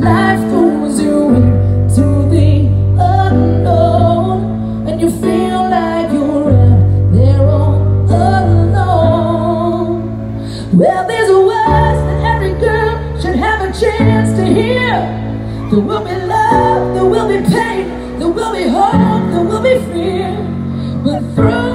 life throws you into the unknown, and you feel like you're out there all alone. Well, there's a words that every girl should have a chance to hear. There will be love, there will be pain, there will be hope, there will be fear. But through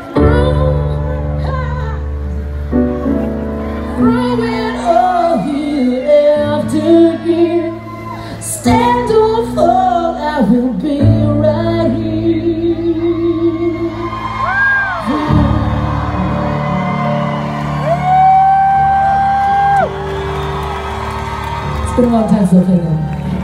it all, year after year, stand or fall, I will be right here. It's been a long time since I played that.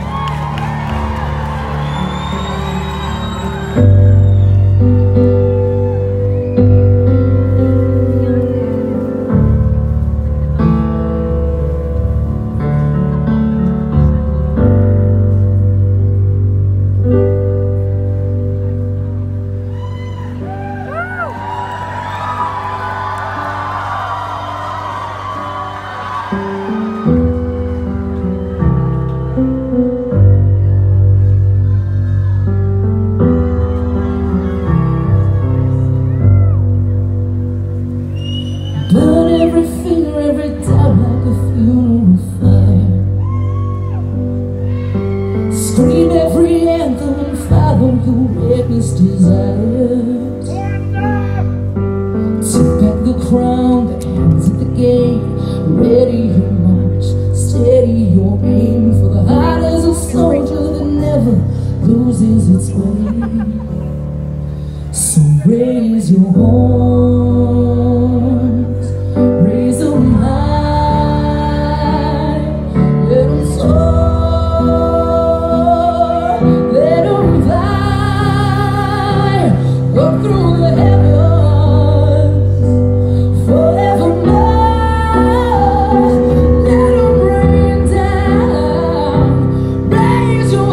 Burn every finger, every doubt like a funeral fire. Scream every anthem and follow your reckless desires. Take back the crown that hangs at the gate. Ready your march, steady your aim. For the heart is a soldier that never loses its way. So raise your horns, raise them high, let them soar, let them fly up through the heavens forevermore. Let them rain down, raise your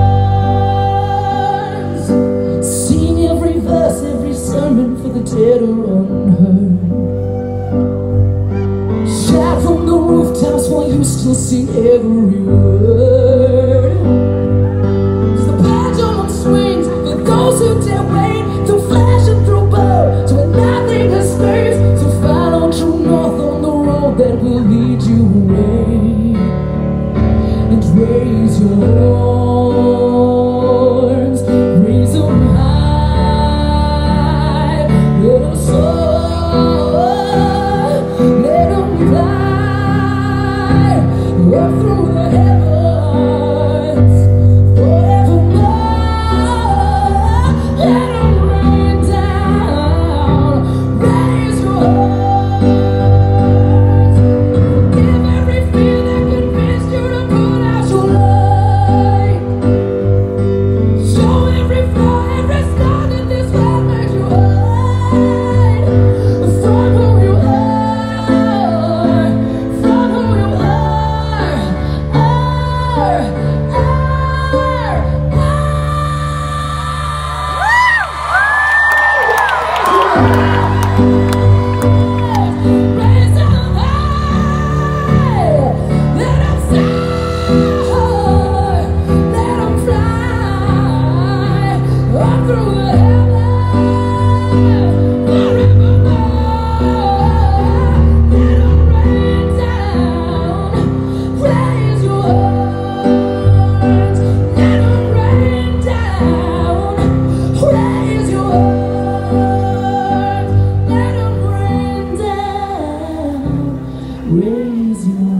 horns, sing every verse, every sermon for the dead or unheard. Shout from the rooftops while you still sing every word. 'Cause the pendulum swings for those who dare wait, through flash and through bow, to where nothing escapes. So follow true north on the road that will lead you away. And raise your horns, raise them high, let them soar, let them fly up through the heavens forevermore. Let them rain down, raise your horns. Forgive every fear that convinced you to put out your light. Show every flaw, every scar that this world makes you hide. From who you are, from who you are. Raise them high, let them soar, let them fly up through the heavens forevermore. Let them rain down, raise your horns. Let them rain down, raise your horns. Let them rain down, raise your